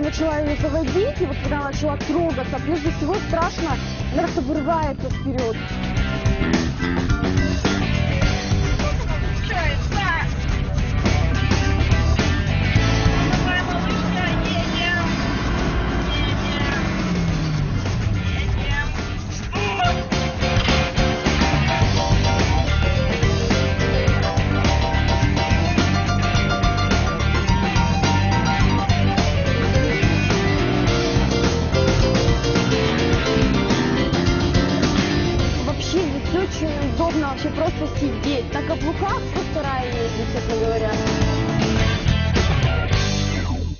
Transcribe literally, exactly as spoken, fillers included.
начала ее заводить, и вот когда она начала трогаться, прежде всего страшно, наверное, что вырывается вперед. Очень удобно вообще просто сидеть. На каблуках просто рай ездить, честно говоря.